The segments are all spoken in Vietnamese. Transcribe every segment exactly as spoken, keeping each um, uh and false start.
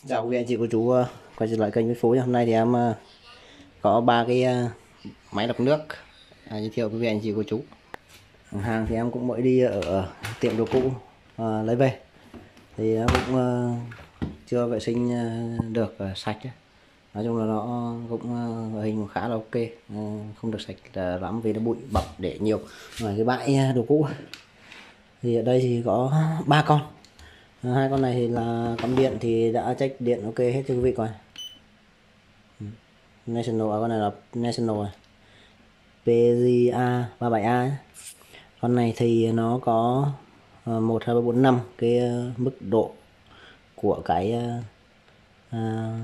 Chào quý anh chị cô chú ờ, quay trở lại kênh với Phú nhé. Hôm nay thì em ờ, có ba cái ờ, máy lọc nước à, giới thiệu với quý anh chị cô chú. Hàng thì em cũng mới đi ở tiệm đồ cũ ờ, lấy về thì nó cũng ờ, chưa vệ sinh ờ, được ờ, sạch ấy. Nói chung là nó cũng ờ, hình khá là ok, ờ, không được sạch là lắm vì nó bụi bặm để nhiều ngoài cái bãi đồ cũ. Thì ở đây thì có ba con. Hai con này thì là cắm điện thì đã check điện ok hết cho quý vị coi. National, à, con này là National này. pê giê a ba mươi bảy A ấy. Con này thì nó có uh, một hai ba bốn năm cái uh, mức độ của cái uh, uh,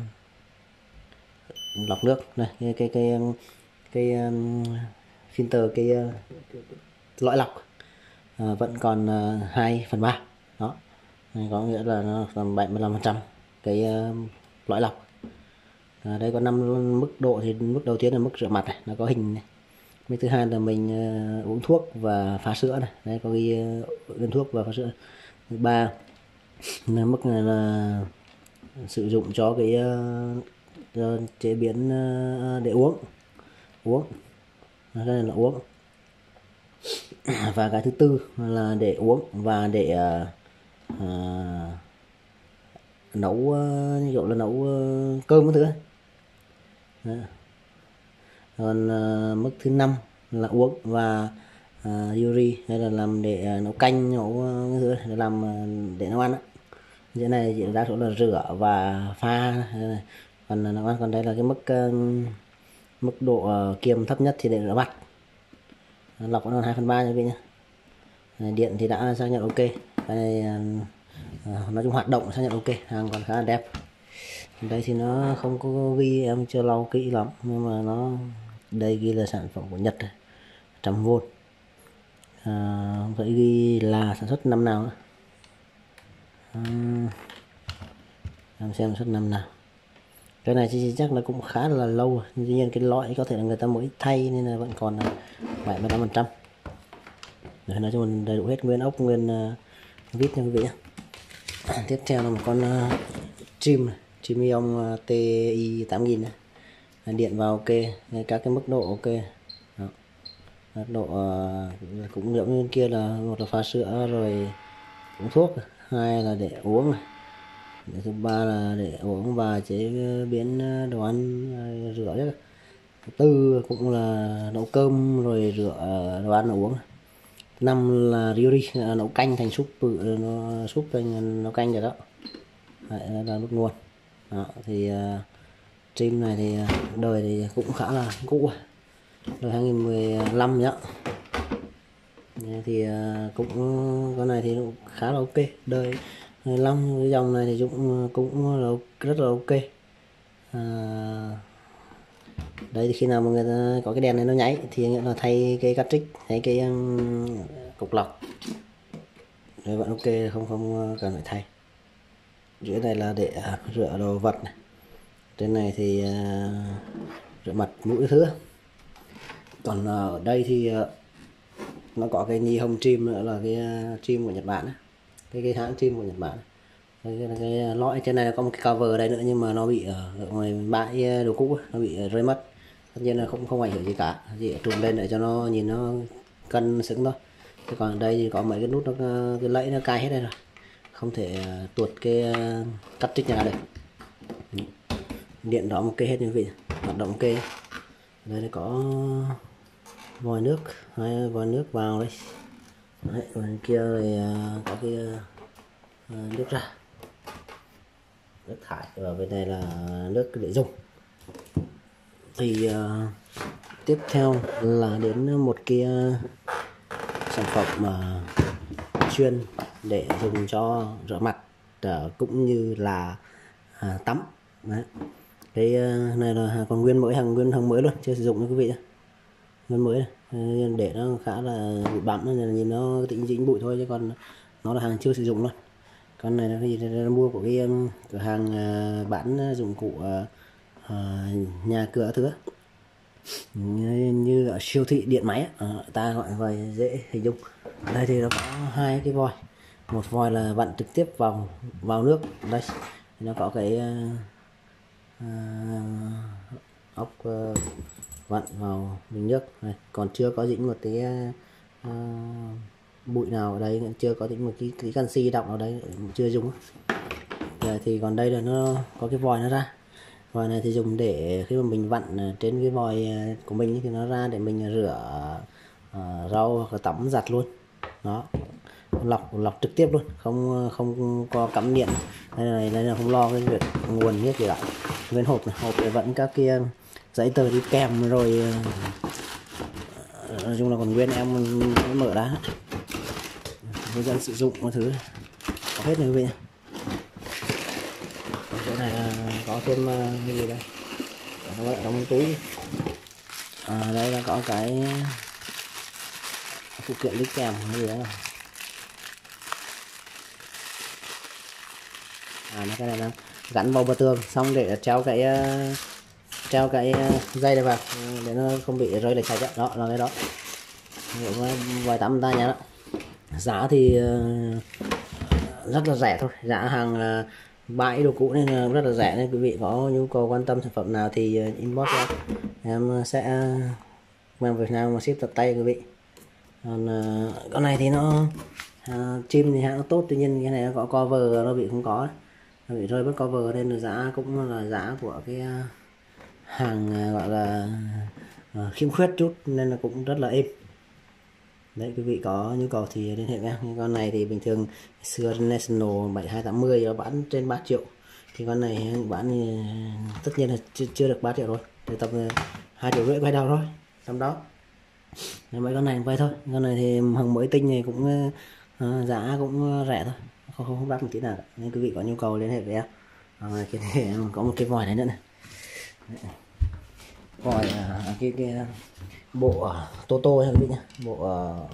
lọc nước này, cái cái cái cái, cái um, filter, cái uh, lõi lọc uh, vẫn còn uh, hai phần ba đó. Này có nghĩa là nó còn bảy mươi lăm phần trăm cái uh, lõi lọc. À, đây có năm mức độ, thì mức đầu tiên là mức rửa mặt này, nó có hình này. Mức thứ hai là mình uh, uống thuốc và pha sữa này, đây có ghi uh, uống thuốc và pha sữa. Thứ ba là mức này là sử dụng cho cái uh, chế biến uh, để uống uống cái này là uống. Và cái thứ tư là để uống và để uh, uh, nấu uh, như kiểu là nấu uh, cơm cái thứ ấy. Đấy. Còn uh, mức thứ năm là uống và uh, yuri, hay là làm để uh, nấu canh, nấu uh, thứ để làm uh, để nấu ăn á. Cái này chỉ đa số là rửa và pha, còn nấu ăn. Còn đây là cái mức uh, mức độ uh, kiềm thấp nhất thì để rửa mặt, lọc còn hai phần ba nha quý vị nhé. Điện thì đã xác nhận ok. Cái này uh, nói chung hoạt động xác nhận ok, hàng còn khá là đẹp. Đây thì nó không có ghi, em chưa lau kỹ lắm, nhưng mà nó đây ghi là sản phẩm của Nhật, một trăm vôn, à, không phải ghi là sản xuất năm nào nữa. À, em xem sản xuất năm nào. Cái này thì chắc là cũng khá là lâu, tuy nhiên cái lõi có thể là người ta mới thay nên là vẫn còn bảy mươi lăm phần trăm. Nói chung đầy đủ hết, nguyên ốc, nguyên uh, vít nha quý vị. Tiếp theo là một con uh, trim này, trim ion uh, tê i tám nghìn này. Điện vào ok, các cái mức độ ok. Đó. Mức độ uh, cũng giống như kia, là một là pha sữa rồi uống thuốc, hai là để uống này, thứ ba là để uống và chế biến đồ ăn, rửa chứ. Thứ tư cũng là nấu cơm rồi rửa đồ ăn uống. Năm là ryuri, nấu canh thành súp, nó súp thành nấu canh rồi đó. Đấy là nước nguồn. Đó, thì uh, trim này thì đời thì cũng khá là cũ, đời hai nghìn mười lăm nhá. Thì uh, cũng con này thì cũng khá là ok, đời mười lăm. Cái dòng này thì cũng cũng là rất là ok. À, đây thì khi nào mà người ta có cái đèn này nó nháy thì nghĩa là thay cái cartridge, thay cái um, cục lọc. Đấy, vẫn ok, không không cần phải thay. Dưới này là để uh, rửa đồ vật này. Trên này thì uh, rửa mặt mũi thứ. Còn uh, ở đây thì uh, nó có cái ni hồng trim nữa, là cái uh, trim của Nhật Bản ấy. Cái cái hãng trim của Nhật Bản. Cái, cái, cái lõi trên này có một cái cover ở đây nữa, nhưng mà nó bị ở, ở ngoài bãi đồ cũ, nó bị rơi mất. Tất nhiên là không không ảnh hưởng gì cả, chỉ trùm lên để cho nó nhìn nó cân xứng thôi. Thế còn ở đây thì có mấy cái nút, nó cái lẫy nó cài hết đây rồi, không thể uh, tuột cái uh, cắt trích nhà được. Điện đó ok hết như vị, hoạt động ok. Đây có vòi nước, hai vòi nước vào đây. Đấy, bên kia thì uh, có cái uh, nước ra, nước thải, và bên này là nước để dùng. Thì uh, tiếp theo là đến một cái uh, sản phẩm mà uh, chuyên để dùng cho rửa mặt uh, cũng như là uh, tắm. Đấy. Cái uh, này là còn nguyên mới, hàng nguyên hàng mới luôn, chưa sử dụng nha quý vị. Nguyên mới này. Để nó khá là bị bặm, nên nhìn nó tĩnh dính bụi thôi, chứ còn nó là hàng chưa sử dụng luôn. Con này là cái gì, là mua của cái um, cửa hàng uh, bán dụng cụ uh, uh, nhà cửa thứ như, như ở siêu thị điện máy uh, ta gọi vòi dễ hình dung. Ở đây thì nó có hai cái vòi, một vòi là vặn trực tiếp vào vào nước đây, thì nó có cái uh, ốc uh, vặn vào bình nước này, còn chưa có dính một cái uh, bụi nào ở đây, chưa có dính một cái, cái canxi đọng ở đây, chưa dùng. Rồi thì còn đây là nó có cái vòi nó ra, vòi này thì dùng để khi mà mình vặn trên cái vòi của mình thì nó ra để mình rửa uh, rau hoặc là tắm giặt luôn đó, lọc lọc trực tiếp luôn, không không có cắm điện. Đây này, đây là không lo cái việc nguồn nước gì cả. Bên hộp này, hộp để vẫn các kia giấy tờ đi kèm rồi, nói chung là còn nguyên em mở ra, hướng dẫn sử dụng mọi thứ có hết rồi quý vị. Chỗ này có thêm cái gì đây, nó gọi là trong túi. À, đây là có cái phụ kiện đi kèm cái gì đó. À, cái này là gắn vào bờ tường xong để treo cái treo cái dây này vào để nó không bị rơi lệch sạch. Đó là cái đó, vài tắm ta nhá. Đó giá thì rất là rẻ thôi, giá hàng bãi đồ cũ nên rất là rẻ, nên quý vị có nhu cầu quan tâm sản phẩm nào thì inbox ra, em sẽ mang Việt Nam mà ship tận tay quý vị. Còn con này thì nó chim thì hãng nó tốt, tuy nhiên cái này nó có cover nó bị không có, nó bị rơi mất cover nên là giá cũng là giá của cái hàng gọi là khiếm khuyết chút nên là cũng rất là êm. Đấy, quý vị có nhu cầu thì liên hệ với em. Con này thì bình thường xưa National bảy hai tám mươi nó bán trên ba triệu, thì con này bán thì tất nhiên là chưa, chưa được ba triệu rồi, thì tầm hai triệu rưỡi quay đầu thôi tầm đó. Nên mấy con này quay thôi, con này thì hàng mới tinh này cũng uh, giá cũng rẻ thôi, không không, không đắt một tí nào. Nên quý vị có nhu cầu liên hệ với em. À, cái này em có một cái vòi này nữa này, vòi uh, cái, cái bộ uh, Toto nha quý vị nhá, bộ uh,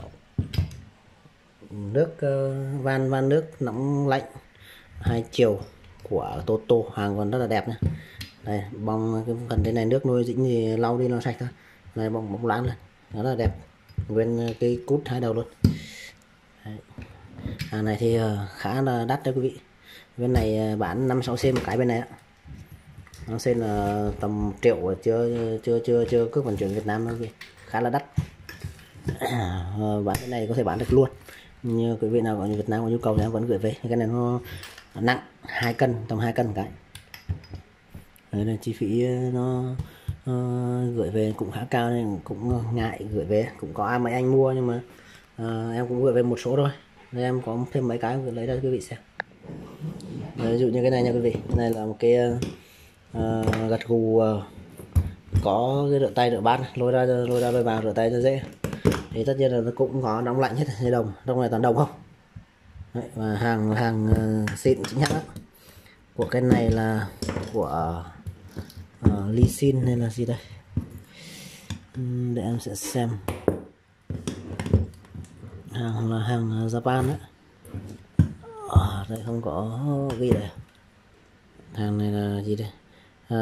nước uh, van van nước nóng lạnh hai chiều của Toto, hàng còn rất là đẹp nha. Đây bong cái phần trên này nước nuôi dính thì lau đi nó sạch thôi, này bong bóng loáng lên rất là đẹp, nguyên cái cút hai đầu luôn. Đấy. Hàng này thì uh, khá là đắt đấy quý vị, bên này uh, bán năm sáu sen một cái bên này ạ. Nó xem là tầm triệu, chưa chưa chưa chưa cước vận chuyển Việt Nam thôi, khá là đắt. À, bán cái này có thể bán được luôn, như quý vị nào ở Việt Nam có nhu cầu thì em vẫn gửi về. Cái này nó nặng hai cân, tầm hai cân cái. Đấy là chi phí nó, nó gửi về cũng khá cao nên cũng ngại gửi về, cũng có ai mấy anh mua nhưng mà à, em cũng gửi về một số rồi, nên em có thêm mấy cái gửi lấy ra quý vị xem. Đấy, ví dụ như cái này nha quý vị, cái này là một cái uh, gật gù uh, có cái rửa tay rửa bát, lôi ra lôi ra lôi vào rửa tay cho dễ. Thì tất nhiên là nó cũng có đóng lạnh hết, như đồng, trong này toàn đồng không. Đấy, và hàng hàng uh, xịn chính hãng của cái này là của uh, Lee Sin hay là gì đây, uhm, để em sẽ xem. Hàng là hàng Japan đấy. À, đây không có ghi đây. Hàng này là gì đây? À,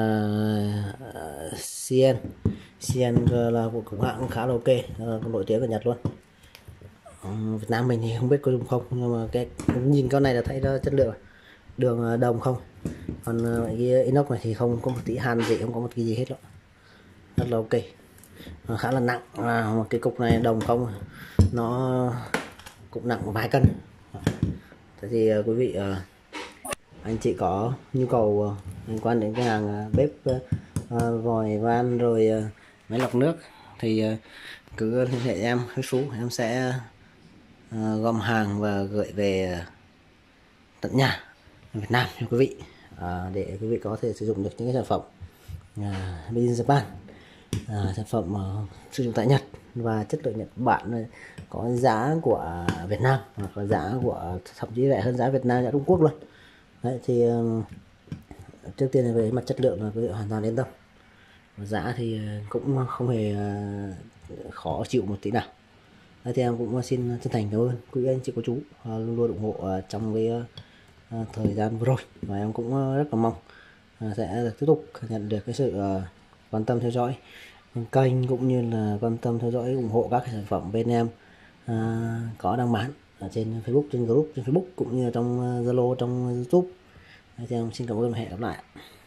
Sien Sien là một cũng hãng khá là ok, uh, nổi tiếng ở Nhật luôn. uh, Việt Nam mình thì không biết có dùng không, nhưng mà cái nhìn con này là thấy nó chất lượng, đường đồng không. Còn uh, cái inox này thì không có một tí hàn gì, không có một cái gì hết đó, rất là ok. uh, khá là nặng, à, một cái cục này đồng không, nó cũng nặng vài cân. Thế thì uh, quý vị uh, anh chị có nhu cầu uh, liên quan đến cái hàng uh, bếp uh, vòi van rồi uh, máy lọc nước thì uh, cứ liên hệ em với Phú, em sẽ uh, gom hàng và gửi về uh, tận nhà Việt Nam cho quý vị, uh, để quý vị có thể sử dụng được những cái sản phẩm uh, made in Japan, uh, sản phẩm uh, sử dụng tại Nhật và chất lượng Nhật Bản, có giá của Việt Nam hoặc là giá của thậm chí rẻ hơn giá Việt Nam, giá Trung Quốc luôn. Đấy, thì uh, trước tiên là về mặt chất lượng là quý vị hoàn toàn yên tâm, giá thì cũng không hề uh, khó chịu một tí nào. Đấy, thì em cũng xin chân thành cảm ơn quý anh chị cô chú uh, luôn luôn ủng hộ uh, trong cái uh, thời gian vừa rồi, và em cũng uh, rất là mong uh, sẽ tiếp tục nhận được cái sự uh, quan tâm theo dõi kênh, cũng như là quan tâm theo dõi ủng hộ các cái sản phẩm bên em uh, có đăng bán ở trên Facebook, trên group trên Facebook, cũng như trong Zalo, uh, trong YouTube, Thì em xin cảm ơn và hẹn gặp lại.